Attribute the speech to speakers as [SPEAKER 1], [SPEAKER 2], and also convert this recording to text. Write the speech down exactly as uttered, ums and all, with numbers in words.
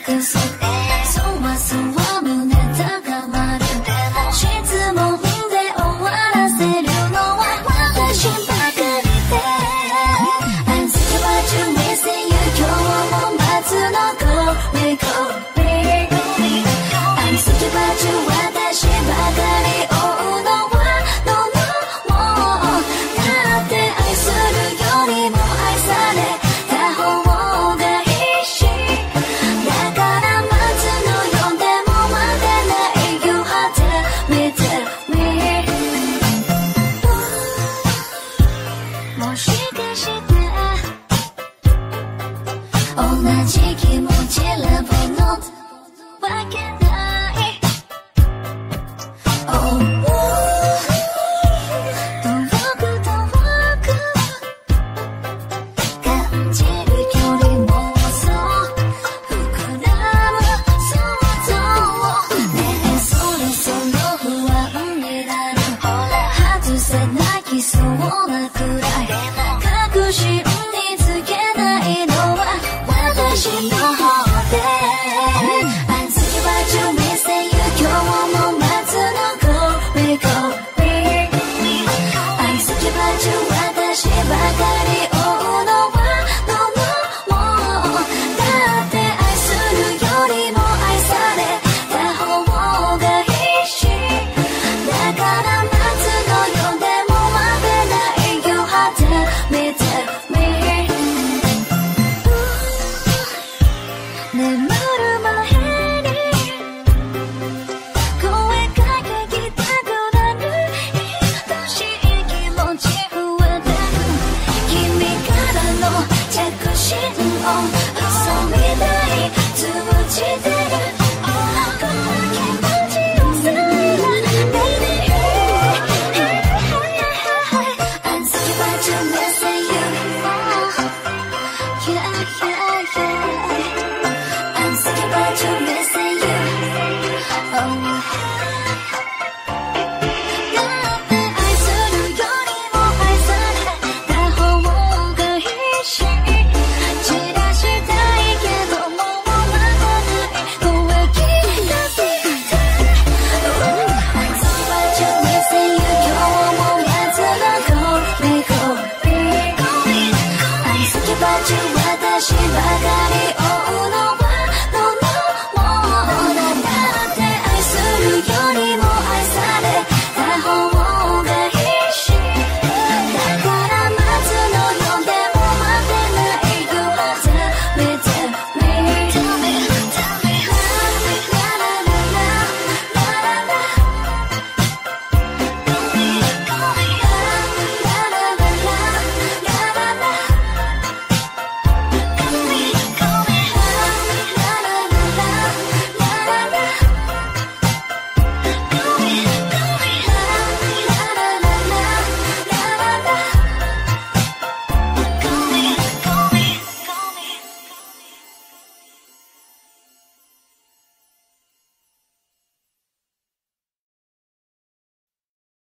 [SPEAKER 1] 約束そわそわ胸高まる質問で終わらせるのは私ばかりで I'm thinking about you missing you 今日も待つの Go me go me I'm thinking about you 私ばかり追うのは No no もうだって愛するよりも愛された方がいいしだから待つのよでも待てない You have to me tell me もしかして同じ気持ちラブのわけない Oh遠く遠く感じる距離もそう膨らむ想像ねえそろそろ不安になる外せないきそうなくらい確信につけないのは私の方で